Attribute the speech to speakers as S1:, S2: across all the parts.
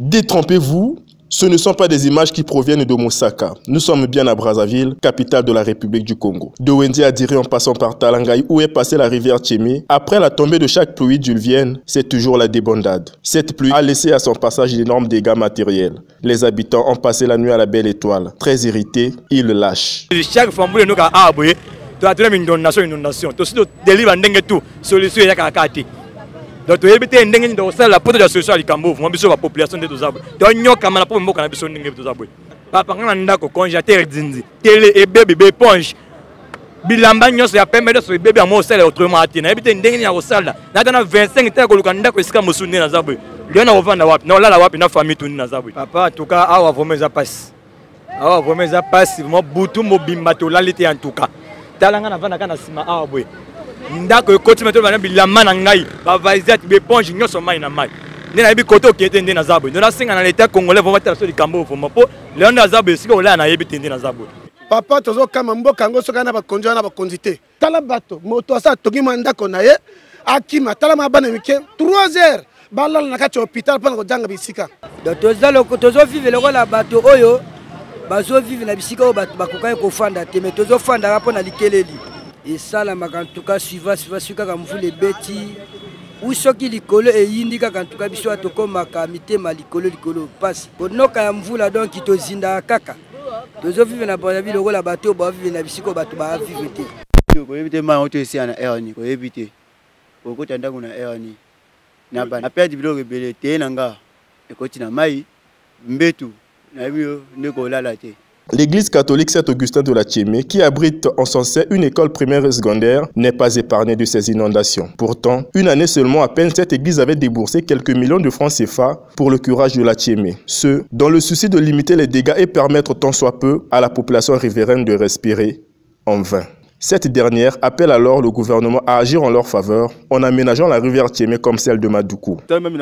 S1: Détrompez-vous, ce ne sont pas des images qui proviennent de Mosaka. Nous sommes bien à Brazzaville, capitale de la République du Congo. De Wendy à Diri en passant par Talangaï où est passée la rivière Tchémé, après la tombée de chaque pluie diluvienne, c'est toujours la débandade. Cette pluie a laissé à son passage d'énormes dégâts matériels. Les habitants ont passé la nuit à la belle étoile. Très irrités, ils le lâchent. Chaque fois que nous avons inondation, donc, tu éviter une dingue de la pote de la solution à l'Ikambo, vous avez la population de Tozabou. Donc, nous avons la population de Tozabou. Papa, on a un congélateur d'Indi, télé et bébé ponge. Bilamba, nous avons permis de se bébé à mon sel et autrement à Tina. Éviter une dingue au sal. Nous avons 25 ans que nous avons fait ce que nous avons fait. Nous avons fait non, là, la une famille tout nous avons. Papa, en tout cas, à vraiment ça passe. À vraiment ça passe. Moi, boutou mobimbato, là, l'été en tout cas. Talanga na vana kana sima à boy. Ndako koti meto bana bilamba na ngai ba vaizat be ponge nyoso mai na mai nena bi koto ki etende na zabo ndona singa na l'état congolais vont mettre sur le cambo vont po leon na zabo siko ola na yebi tende na zabo papa tozo kama mboka ngo soka na ba konjo na ba konzité tala bato moto asa togi mandako na ye akima tala mabana mike 3 heures balala na kati hôpital pona ko janga bisika
S2: donc tozo vivre le la bato oyo bazo vivre na bisika o bato bakoka ko fanda te mais tozo fanda rapona likeleli. Et ça, en tout cas, suivant comme vous les bêtis, ou ce qui likolo et indika en tout cas, biso atoko makamite malikolo likolo passe. Pour nous, quand vous là donc qui te zinda kaka, tozo vivre na Brazzaville, le bateau, ba vivre na bisiko bateau, ba vivre te.
S3: Ko éviter ma auto ici en erroni, ko éviter. Ko ko tanda kuna erroni. Na ba na perdre bilo rebelle te nanga. E ko tina mai mbetu na bio ndeko lala te.
S1: L'église catholique Saint-Augustin de la Tchémé, qui abrite en son sein une école primaire et secondaire, n'est pas épargnée de ces inondations. Pourtant, une année seulement à peine, cette église avait déboursé quelques millions de francs CFA pour le curage de la Tchémé. Ce, dans le souci de limiter les dégâts et permettre tant soit peu à la population riveraine de respirer en vain. Cette dernière appelle alors le gouvernement à agir en leur faveur en aménageant la rivière Tchémé comme celle de Madoukou.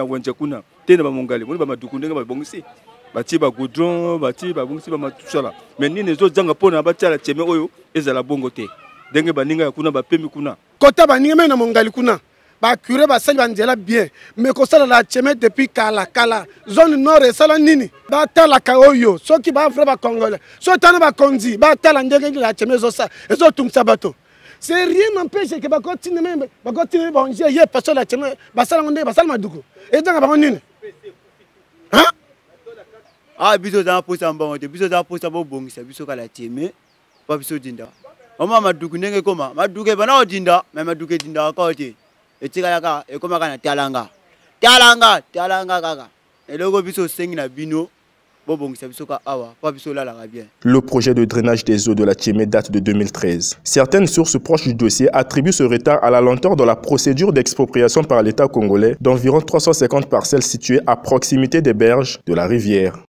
S4: Bati ba goudron bati ba bongisi ba matusala mais ni nezo zanga pona bati la Tchémé oyo ezala bongo te ndenge baninga ya kuna ba pemi kuna
S5: kota baninga me na mongali kuna ba curé ba sali banjela bien mais ko sala la Tchémé depuis kala zone nord et sala nini ba tala ka oyo soki ba frère ba congolais so tana ba konzi ba tala ndenge la Tchémé zo sa ezo tumsa bato c'est rien n'empêche que ba continue ba onje ye parce la Tchémé ba sala ngonde ba sala maduko et danga ba nini hein.
S3: Ah, biso za posa mbongo, biso za posa bongisa biso kala Tchémé, pas biso dinda. Oma maduku ndenge koma, maduke bana odinda, mais maduke dinda ka ote. Etika yaka e koma kana talanga. Talanga kaka. Et logo biso sengi na bino, bongisa biso ka awa, pas biso la bien.
S1: Le projet de drainage des eaux de la Tchémé date de 2013. Certaines sources proches du dossier attribuent ce retard à la lenteur de la procédure d'expropriation par l'État congolais d'environ 350 parcelles situées à proximité des berges de la rivière.